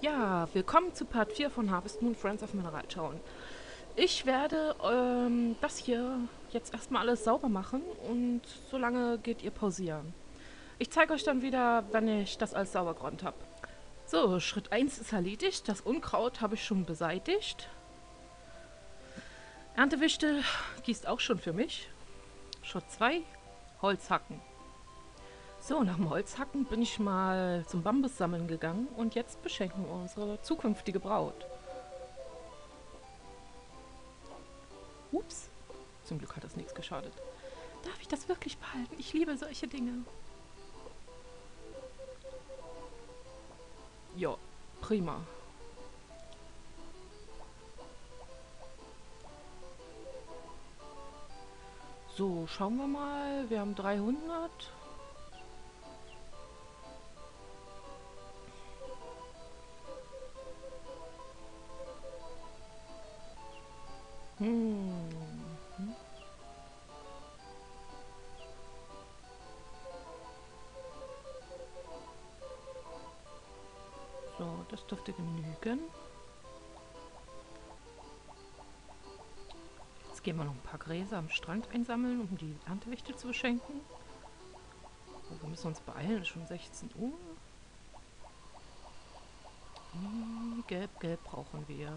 Ja, willkommen zu Part 4 von Harvest Moon Friends of Mineral Town. Ich werde das hier jetzt erstmal alles sauber machen und solange geht ihr pausieren. Ich zeige euch dann wieder, wenn ich das alles sauber geräumt habe. So, Schritt 1 ist erledigt. Das Unkraut habe ich schon beseitigt. Erntewichte gießt auch schon für mich. Schritt 2, Holz hacken. So, nach dem Holzhacken bin ich mal zum Bambus sammeln gegangen und jetzt beschenken wir unsere zukünftige Braut. Ups, zum Glück hat das nichts geschadet. Darf ich das wirklich behalten? Ich liebe solche Dinge. Ja, prima. So, schauen wir mal. Wir haben 300. Hm. So, das dürfte genügen. Jetzt gehen wir noch ein paar Gräser am Strand einsammeln, um die Erntewichte zu beschenken. So, wir müssen uns beeilen, es ist schon 16 Uhr. Gelb, gelb brauchen wir.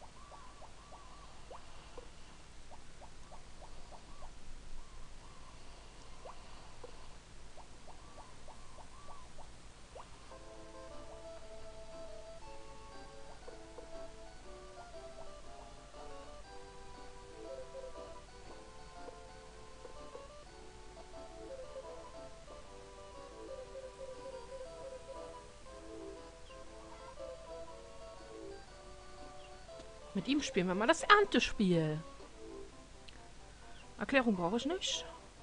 Mit ihm spielen wir mal das Erntespiel. Erklärung brauche ich nicht.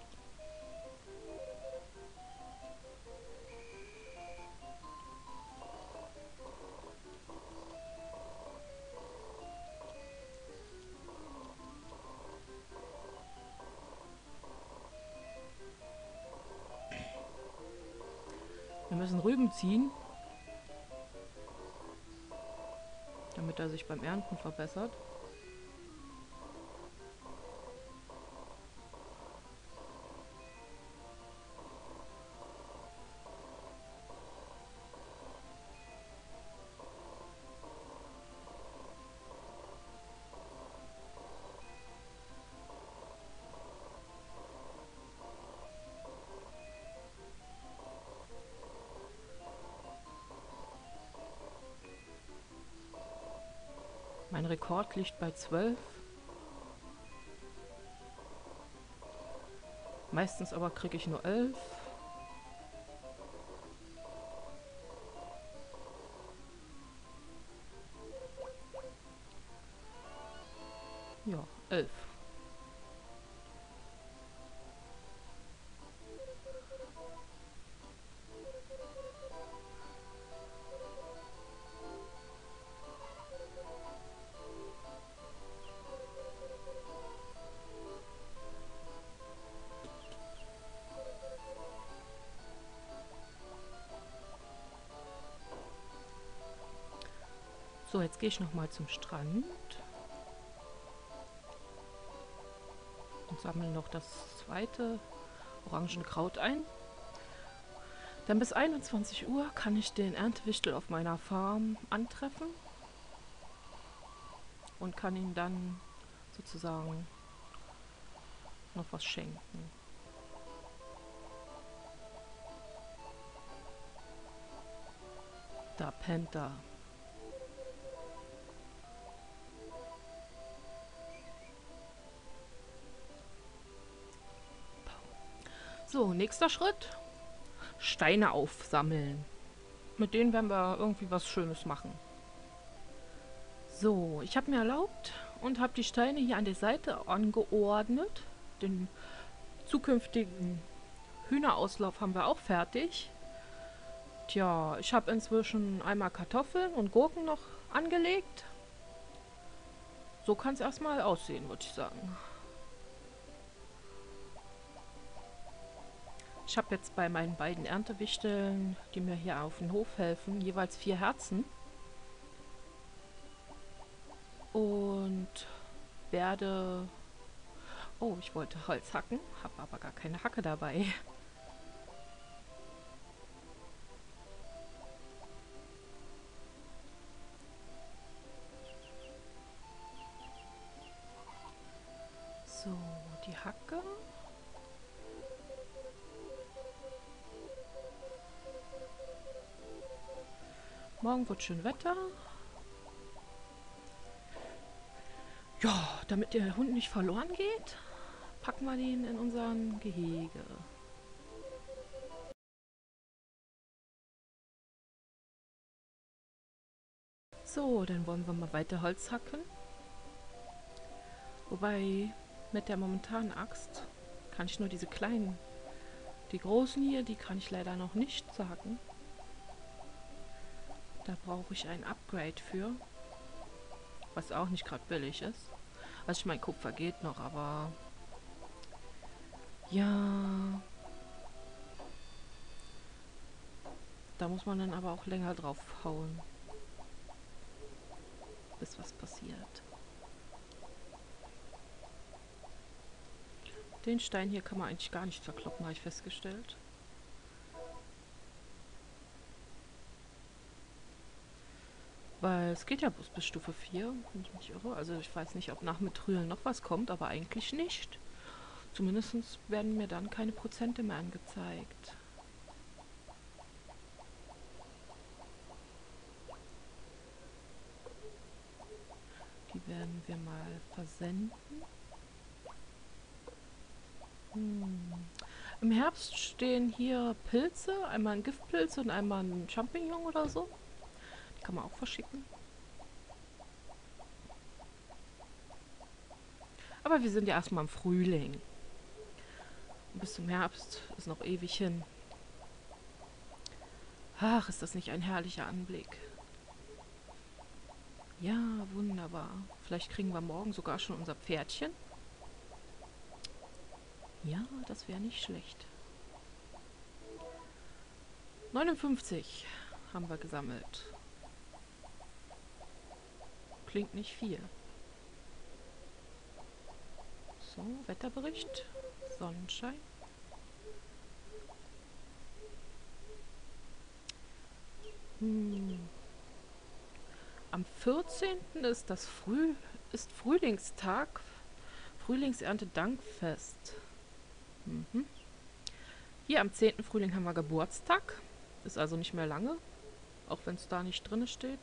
Wir müssen Rüben ziehen, damit er sich beim Ernten verbessert. Mein Rekord liegt bei 12. Meistens aber kriege ich nur 11. Ja, 11. So, jetzt gehe ich nochmal zum Strand und sammle noch das zweite Orangenkraut ein. Dann bis 21 Uhr kann ich den Erntewichtel auf meiner Farm antreffen und kann ihm dann sozusagen noch was schenken. Da pennt er. So, nächster Schritt. Steine aufsammeln. Mit denen werden wir irgendwie was Schönes machen. So, ich habe mir erlaubt und habe die Steine hier an der Seite angeordnet. Den zukünftigen Hühnerauslauf haben wir auch fertig. Tja, ich habe inzwischen einmal Kartoffeln und Gurken noch angelegt. So kann es erstmal aussehen, würde ich sagen. Ich habe jetzt bei meinen beiden Erntewichteln, die mir hier auf dem Hof helfen, jeweils 4 Herzen. Und werde... Oh, ich wollte Holz hacken, habe aber gar keine Hacke dabei. So, die Hacke. Morgen wird schön Wetter. Ja, damit der Hund nicht verloren geht, packen wir den in unseren Gehege. So, dann wollen wir mal weiter Holz hacken. Wobei, mit der momentanen Axt kann ich nur diese kleinen. Die großen hier, die kann ich leider noch nicht hacken. Da brauche ich ein Upgrade für. Was auch nicht gerade billig ist. Also ich meine, Kupfer geht noch, aber... Ja... Da muss man dann aber auch länger drauf hauen. Bis was passiert. Den Stein hier kann man eigentlich gar nicht verkloppen, habe ich festgestellt. Weil es geht ja bloß bis Stufe 4, wenn ich mich irre. Also ich weiß nicht, ob nach Mithril noch was kommt, aber eigentlich nicht. Zumindest werden mir dann keine Prozente mehr angezeigt. Die werden wir mal versenden. Im Herbst stehen hier Pilze, einmal ein Giftpilz und einmal ein Champignon oder so. Die kann man auch verschicken. Aber wir sind ja erstmal im Frühling. Und bis zum Herbst ist noch ewig hin. Ach, ist das nicht ein herrlicher Anblick. Ja, wunderbar. Vielleicht kriegen wir morgen sogar schon unser Pferdchen. Ja, das wäre nicht schlecht. 59 haben wir gesammelt. Klingt nicht viel. So, Wetterbericht. Sonnenschein. Am 14. ist das Frühlingstag. Frühlingserntedankfest. Hier am 10. Frühling haben wir Geburtstag. Ist also nicht mehr lange. Auch wenn es da nicht drin steht.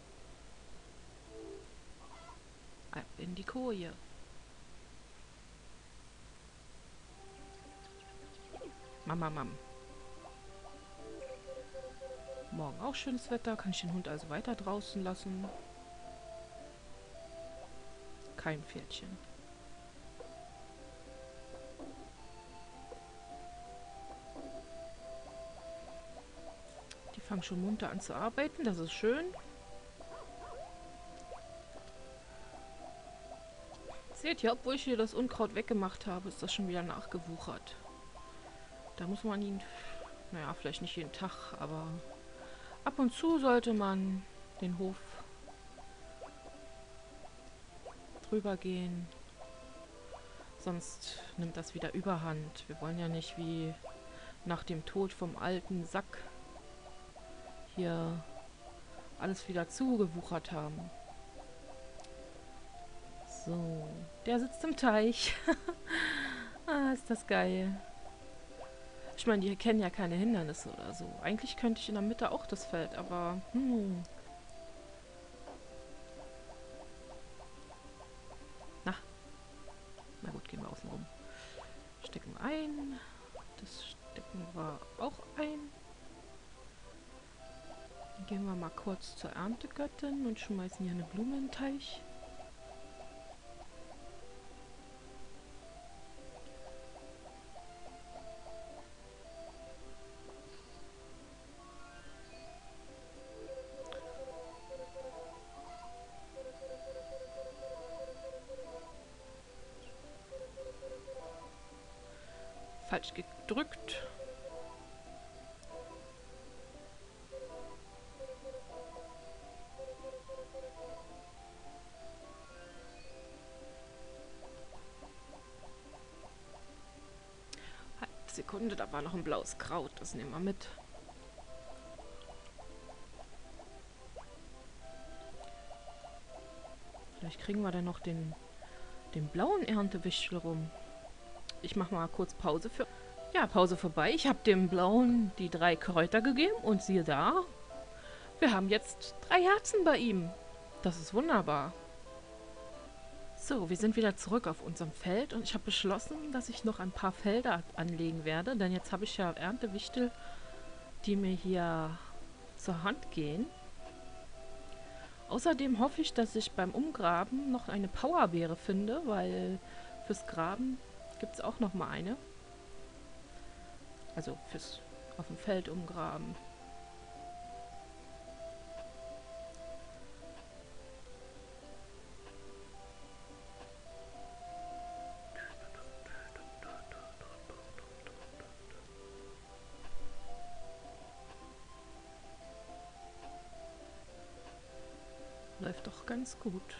Ab in die Koje. Mama. Morgen auch schönes Wetter. Kann ich den Hund also weiter draußen lassen? Kein Pferdchen. Die fangen schon munter an zu arbeiten. Das ist schön. Seht ihr, obwohl ich hier das Unkraut weggemacht habe, ist das schon wieder nachgewuchert. Da muss man ihn, naja, vielleicht nicht jeden Tag, aber ab und zu sollte man den Hof drüber gehen. Sonst nimmt das wieder Überhand. Wir wollen ja nicht wie nach dem Tod vom alten Sack hier alles wieder zugewuchert haben. So, der sitzt im Teich. Ah, ist das geil. Ich meine, die kennen ja keine Hindernisse oder so. Eigentlich könnte ich in der Mitte auch das Feld, aber... Na gut, gehen wir außen rum. Stecken wir ein. Das stecken wir auch ein. Dann gehen wir mal kurz zur Erntegöttin und schmeißen hier eine Blume in den Teich. Falsch gedrückt. Sekunde, da war noch ein blaues Kraut. Das nehmen wir mit. Vielleicht kriegen wir dann noch den blauen Erntewichtel rum. Ich mache mal kurz Pause für... Ja, Pause vorbei. Ich habe dem Blauen die 3 Kräuter gegeben und siehe da, wir haben jetzt 3 Herzen bei ihm. Das ist wunderbar. So, wir sind wieder zurück auf unserem Feld und ich habe beschlossen, dass ich noch ein paar Felder anlegen werde, denn jetzt habe ich ja Erntewichtel, die mir hier zur Hand gehen. Außerdem hoffe ich, dass ich beim Umgraben noch eine Powerbeere finde, weil fürs Graben gibt es auch noch mal eine. Also fürs auf dem Feld umgraben. Läuft doch ganz gut.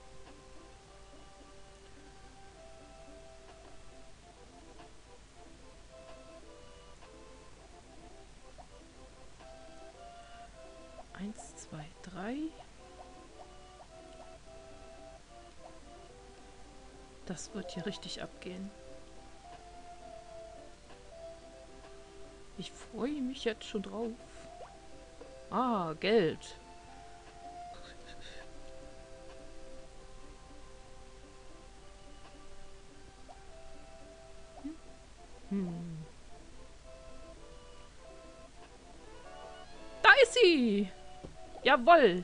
Eins, zwei, drei. Das wird hier richtig abgehen. Ich freue mich jetzt schon drauf. Ah, Geld. Da ist sie! Jawoll!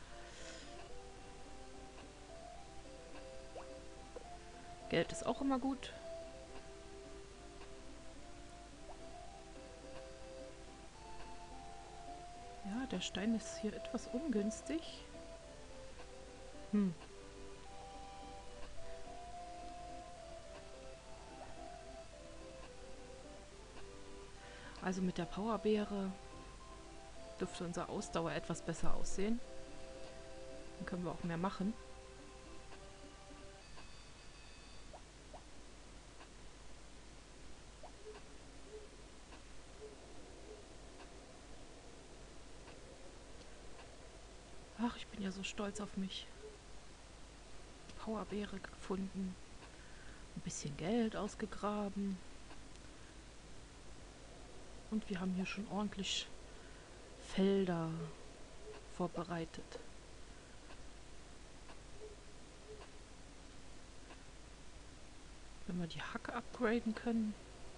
Geld ist auch immer gut. Ja, der Stein ist hier etwas ungünstig. Also mit der Powerbeere dürfte unsere Ausdauer etwas besser aussehen. Dann können wir auch mehr machen. Ach, ich bin ja so stolz auf mich. Powerbeere gefunden. Ein bisschen Geld ausgegraben. Und wir haben hier schon ordentlich Felder vorbereitet. Wenn wir die Hacke upgraden können.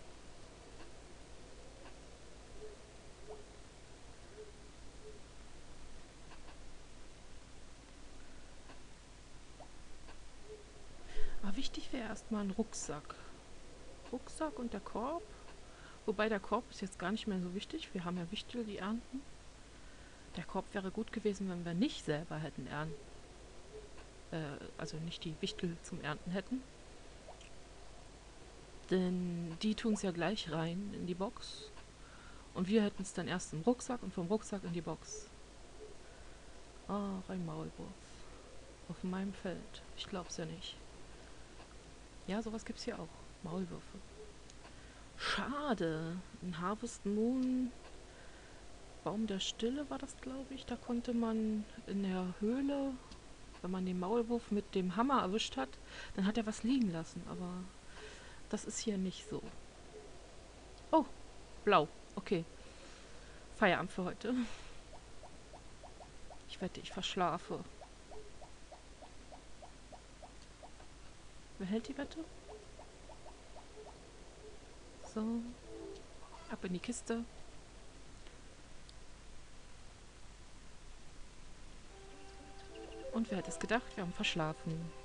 Aber wichtig wäre erstmal ein Rucksack. Rucksack und der Korb. Wobei der Korb ist jetzt gar nicht mehr so wichtig. Wir haben ja Wichtel, die ernten. Der Korb wäre gut gewesen, wenn wir nicht selber hätten ernten. Also nicht die Wichtel zum Ernten hätten. Denn die tun es ja gleich rein in die Box. Und wir hätten es dann erst im Rucksack und vom Rucksack in die Box. Ah, ein Maulwurf. Auf meinem Feld. Ich glaub's ja nicht. Ja, sowas gibt's hier auch. Maulwürfe. Schade. Ein Harvest Moon. Baum der Stille war das, glaube ich. Da konnte man in der Höhle, wenn man den Maulwurf mit dem Hammer erwischt hat, dann hat er was liegen lassen. Aber das ist hier nicht so. Oh, blau. Okay. Feierabend für heute. Ich wette, ich verschlafe. Wer hält die Wette? So. Ab in die Kiste. Und wer hätte es gedacht? Wir haben verschlafen.